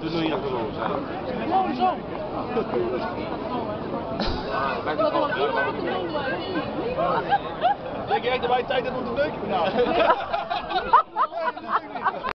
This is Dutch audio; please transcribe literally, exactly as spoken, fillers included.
Doe nou hier gewoon zo. Gewoon zo. Denk jij dat wij tijd hebben om te neuken? Nou.